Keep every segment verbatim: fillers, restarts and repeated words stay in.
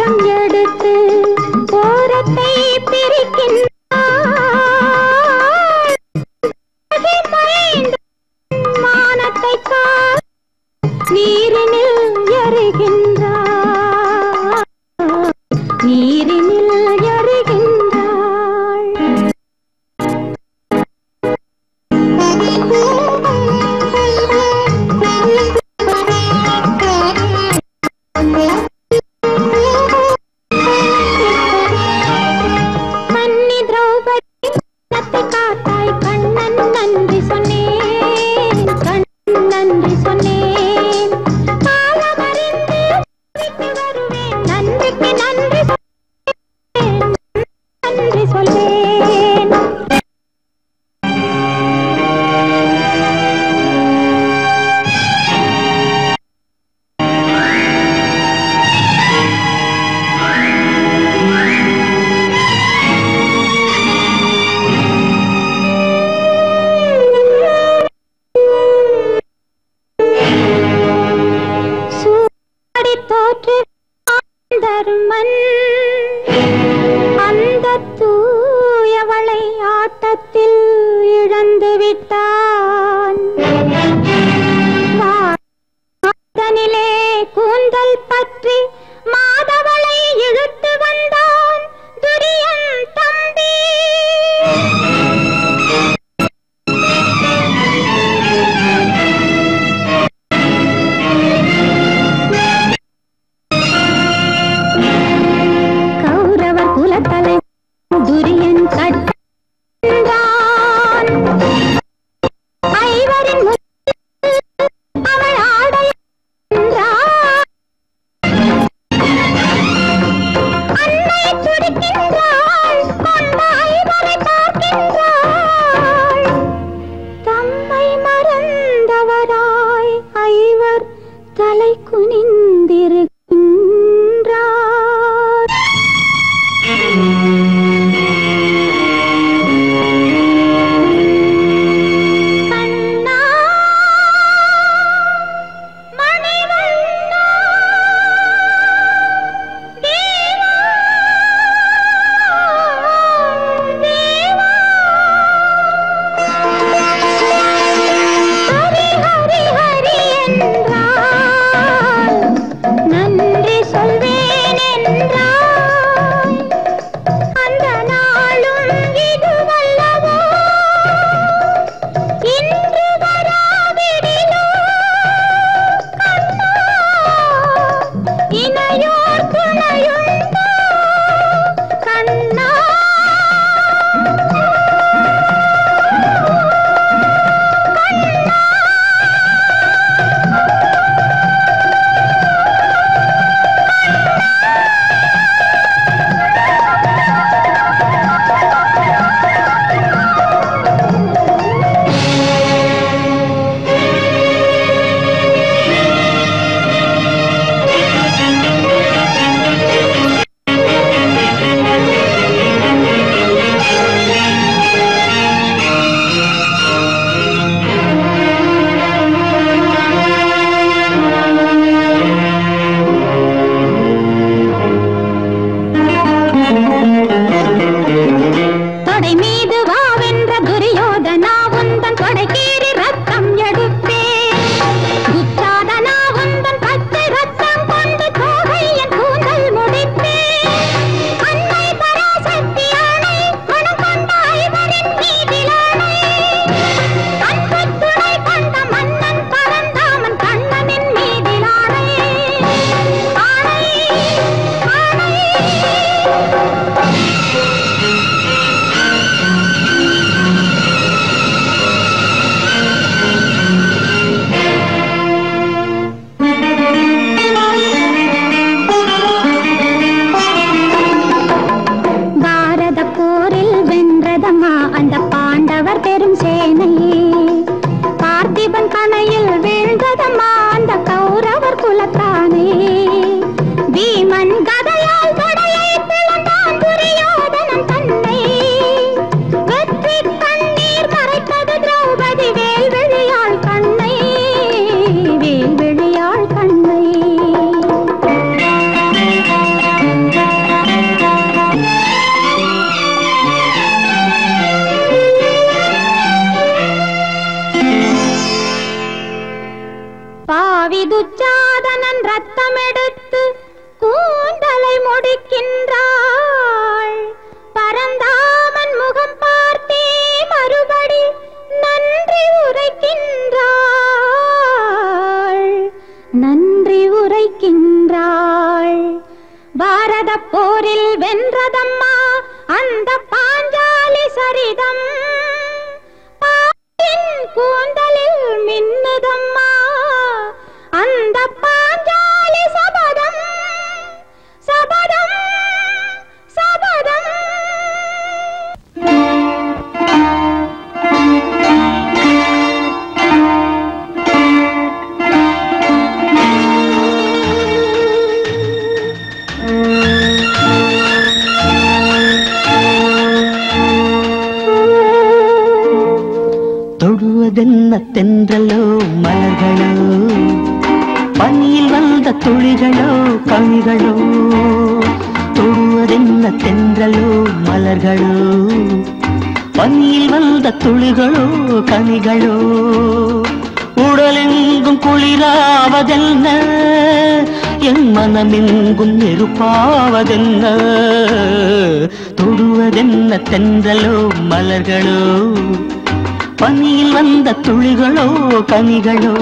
ஆழம் எடுத்து ஓரத்தை பிரிக்கின்றாள். மானத்தை கால் நீரினில் எறிகின்றாள், நீரினில் எறிகின்றாள். கன்னி திரௌபதி காத்தாய் கண்ணன் நன்றி சொன்னேன், கண்ணன் நன்றி சொன்னேன். காலமறிந்து விட்டு வருவேன், நன்றிக்கு நன்றி நன்றி சொல்வேன். தோற்று தருமன் போரில் வென்றதம்மா அந்த பாஞ்சாலி சரிதம் பாயின் கூந்தலில் மின்னுதம்மா அந்த பாஞ்சாலி சபதம் சபதம் சபதம். தொடுவதென்ன தென்றலோ மலர்களோ பனியில் வந்த துளிகளோ கனிகளோ தொடுவதென்ன தென்றலோ மலர்களோ பனியில் வந்த துளிகளோ கனிகளோ உடலெங்கும் குளிராவதென்ன என் மனமெங்கும் நெருப்பாவதென்ன தொடுவதென்ன தென்றலோ மலர்களோ பனியில் வந்த துளிகளோ கனிகளோ.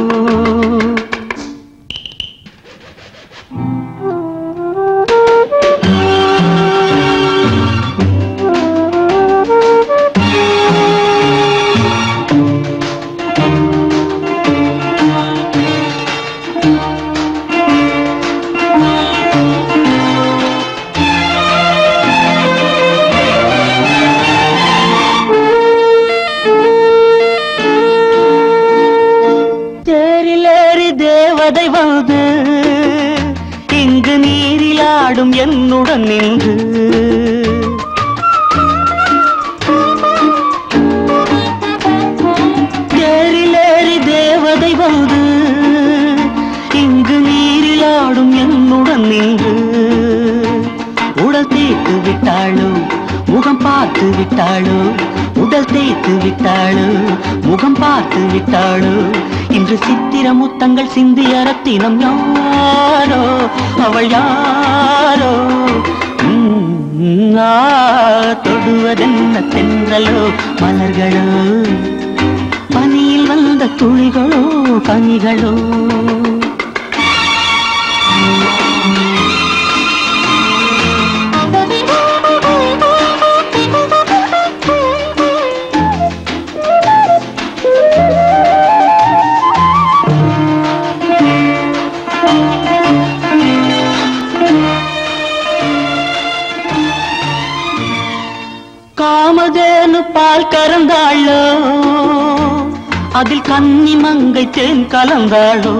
இங்கு நீரிலாடும் என்னுடன் நின்று தேரிலேறி தேவதை வந்து இங்கு நீரிலாடும் என்னுடன் நின்று உடல் தேய்த்து விட்டாளோ முகம் பார்த்து விட்டாளோ உடல் தேய்த்து விட்டாளோ முகம் பார்த்து விட்டாளோ இன்று சித்திர முத்தங்கள் சிந்திய ரத்தினம் யாரோ அவள் யாரோ தொடுவதென்ன தென்றலோ மலர்களோ பனியில் வந்த துளிகளோ கனிகளோ. காமதேனு பால் கறந்தாளோ அதில் கன்னி மங்கை தேன் கலந்தாளோ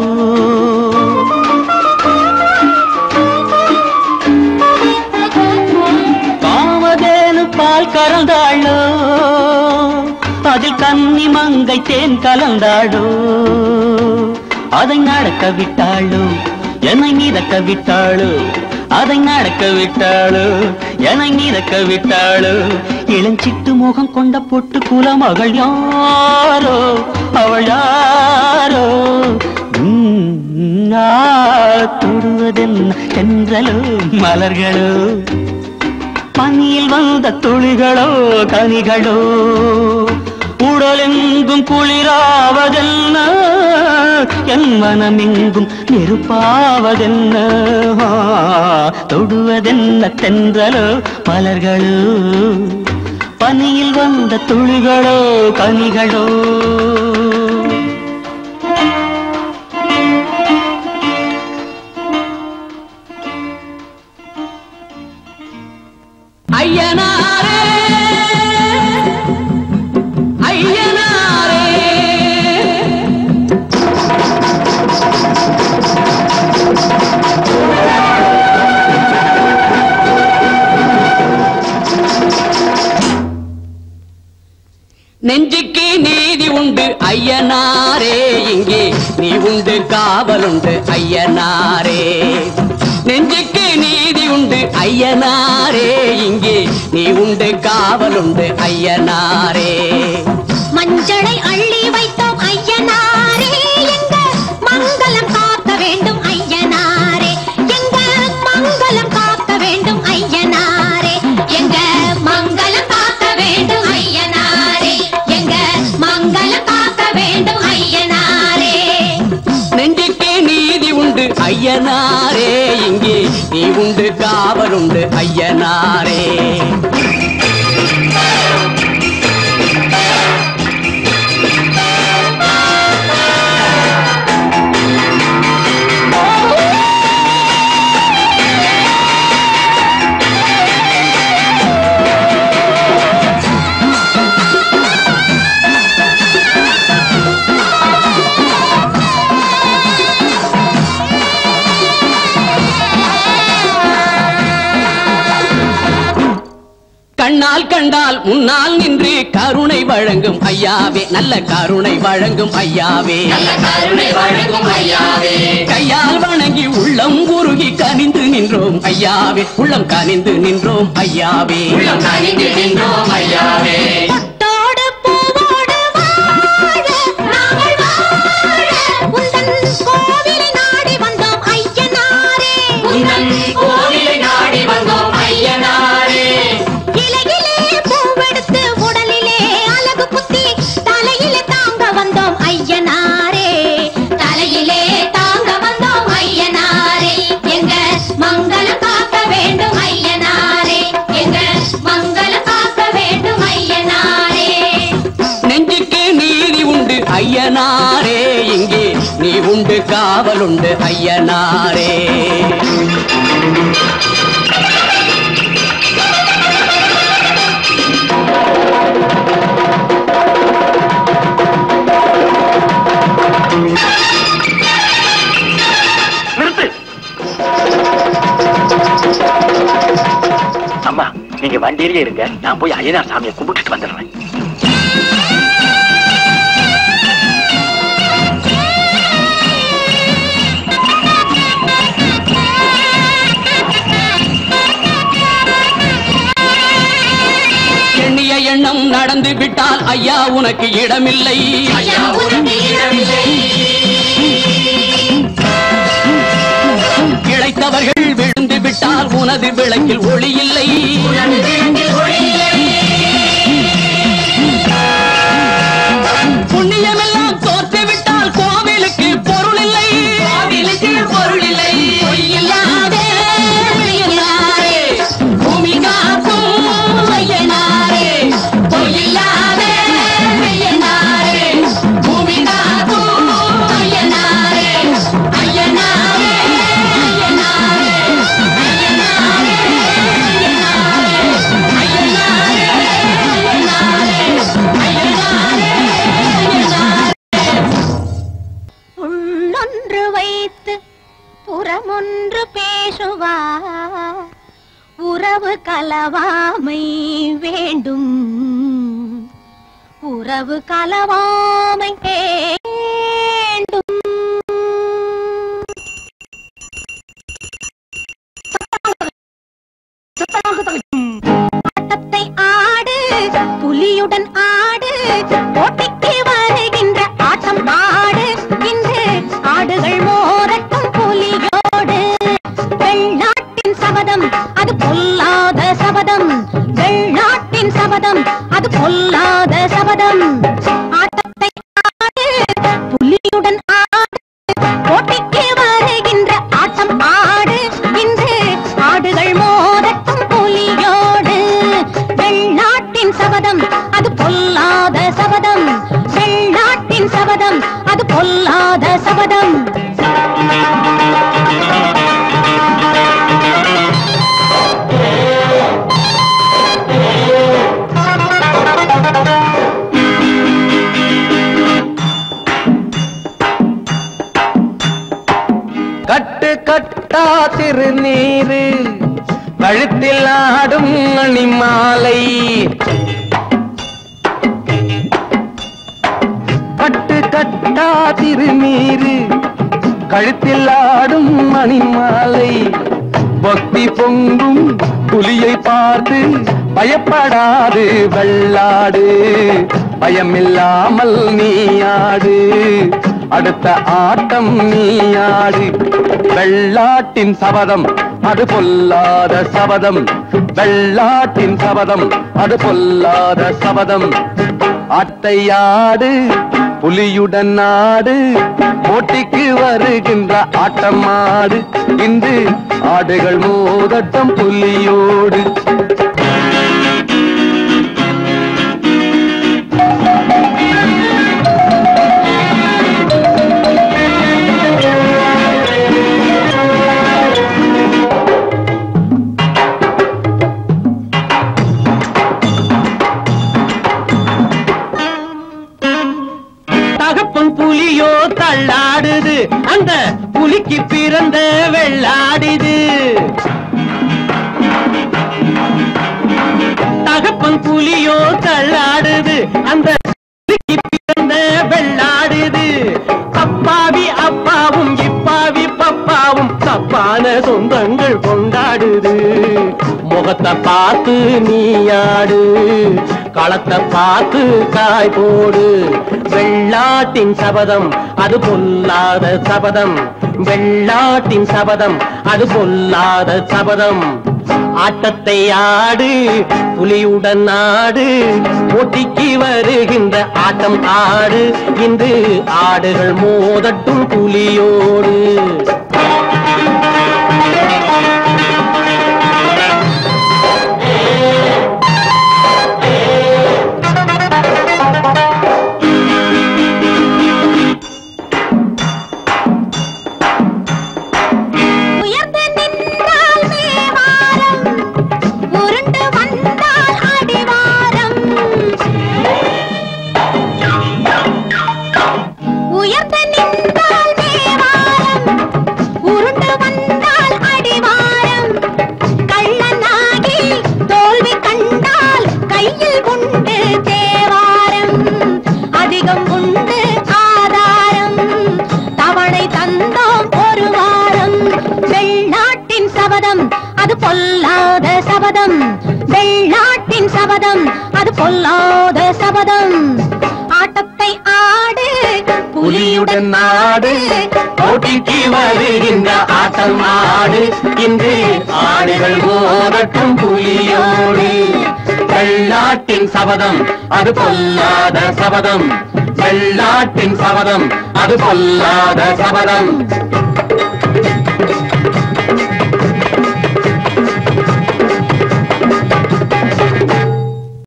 காமதேனு பால் கறந்தாளோ அதில் கன்னி மங்கை தேன் கலந்தாளோ அதை நடக்க விட்டாளோ என்னை மிதக்க விட்டாளோ அதை நடக்க விட்டாளோ என்னை மிதக்க விட்டாளோ இளஞ்சிட்டு முகம் கொண்ட பொட்டு குலமகள் யாரோ அவள் யாரோ தொடுவதென்ன தென்றலோ மலர்களோ பனியில் வந்த துளிகளோ கனிகளோ உடலெங்கும் குளிராவதென்ன என் மனமெங்கும் நெருப்பாவதென்ன தொடுவதென்ன தென்றலோ மலர்களோ பனியில் வந்த துளிகளோ கனிகளோ. ஐயனாரே ஐயனாரே நெஞ்சுக்கு நீதி உண்டு ஐயனாரே இங்கே நீ உண்டு காவலுண்டு ஐயனாரே நெஞ்சுக்கு நீதி உண்டு ஐயனாரே இங்கே நீ உண்டு காவலுண்டு ஐயனாரே மஞ்சளை அள்ளி வைத்தோம் ஐயனாரே எங்க மங்களம் காக்க வேண்டும் ஐயனாரே எங்க மங்களம் காக்க வேண்டும் ஐயனாரே எங்க மங்களம் காக்க வேண்டும் ஐயனாரே எங்க மங்களம் காக்க வேண்டும் ஐயனாரே நெஞ்சுக்கு நீதி உண்டு ஐயனாரே இங்கே இங்கே நீ உண்டு காவலுண்டு ஐயனாரே. கண்ணால் கண்டால் முன்னால் நின்று கருணை வழங்கும் ஐயாவே, நல்ல கருணை வழங்கும் ஐயாவே, நல்ல கருணை வழங்கும் ஐயாவே. கையால் வணங்கி உள்ளம் உருகி கனிந்து நின்றோம் ஐயாவே, உள்ளம் கனிந்து நின்றோம் ஐயாவே, உள்ளம் கனிந்து நின்றோம் ஐயாவே. ஐயனாரே இங்கே நீ உண்டு காவலுண்டு ஐயனாரே. நிறுத்து. அம்மா நீங்க வண்டியிலே இருங்க, நான் போய் ஐயனார் சாமியை கும்பிட்டுட்டு வந்துடுறேன். எண்ணம் நடந்து விட்டால் ஐயா உனக்கு இடமில்லை, ஐயா உனக்கு இடமில்லை. இளைத்தவர்கள் விழுந்து விட்டால் உனது விளக்கில் ஒளி இல்லை, புண்ணியமெல்லாம் தோற்றுவிட்டால் கோவிலுக்கு பொருள் இல்லை, கோவிலுக்கு பொருள் இல்லை. பொய்யில்லாதே பூமி காக்கும் ஐயனாரே, பொய்யில்லாதே ஐயனாரே, பூமி காக்கும் ஐயனாரே, ஐயனாரே ஐயனாரே ஐயனாரே ஐயனாரே உள்ளொன்று வைத்து புறமொன்று பேசுவார், உறவு கலவாமை வேண்டும், உறவு கலவாமை வேண்டும். ஆட்டத்தை ஆடு புலியுடன் ஆடு, போட்டிக்கு வருகின்ற ஆட்டம் ஆடு, இன்று ஆடுகள் மோரட்டும் புலியோடு. வெள்நாட்டின் சபதம் அது பொல்லாத சபதம், வெள்நாட்டின் சபதம் அது பொல்லாத சபதம். ஆட்டத்தை ஆடு புலியுடன் ஆடு, போட்டிக்கு வருகின்ற ஆட்டம் ஆடு, இன்று ஆடுகள் மோதட்டும் புலியோடு. வெள்நாட்டின் சபதம் அது பொல்லாத சபதம், வெள்நாட்டின் சபதம் அது பொல்லாத சபதம். கட்டு கட்டா திருநீரு கழுத்தில் ஆடும் மணிமாலை, கட்டு கட்டா திருநீரு கழுத்தில் ஆடும் மணிமாலை. பக்தி பொங்கும் புலியை பார்த்து பயப்படாது வெள்ளாடு, பயமில்லாமல் நீயாடு, அடுத்த ஆட்டம் நீயாடு. வெள்ளாட்டின் சபதம் அது பொல்லாத சபதம், வெள்ளாட்டின் சபதம் அது பொல்லாத சபதம். ஆட்டையாடு புலியுடன் ஆடு, போட்டிக்கு வருகின்ற ஆட்டம் ஆடு, இன்று ஆடுகள் மோதட்டம் புலியோடு. புலியோ தள்ளாடுது, அந்த புலிக்கு பிறந்த வெள்ளாடுது. தகப்பன் புலியோ தள்ளாடுது, அந்த புலிக்கு பிறந்த வெள்ளாடுது. அப்பாவி அப்பாவும் இப்பாவி பப்பாவும் தப்பான சொந்தங்கள் கொண்டாடுது. முகத்தை பார்த்து நீயாடு, களத்தை பார்த்து காய் போடு. வெள்ளாட்டின் சபதம் அது பொல்லாத சபதம், வெள்ளாட்டின் சபதம் அது பொல்லாத சபதம். ஆட்டத்தை ஆடு புலியுடன் ஆடு, போட்டிக்கு வருகின்ற ஆட்டம் ஆடு. இன்று ஆடுகள் மோதட்டும் புலியோடு. அது பொல்லாத சபதம், வெள்ளாட்டின் சபதம் அது பொல்லாத சபதம். ஆட்டத்தை ஆடு புலியுடன் ஆடு, போட்டிக்கு வருகின்ற ஆட்டம் ஆடு. இன்று ஆடுகள் மோதட்டும் புலியோடு. வெள்ளாட்டின் சபதம் அது பொல்லாத சபதம், வெள்ளாட்டின் சபதம் அது பொல்லாத சபதம்.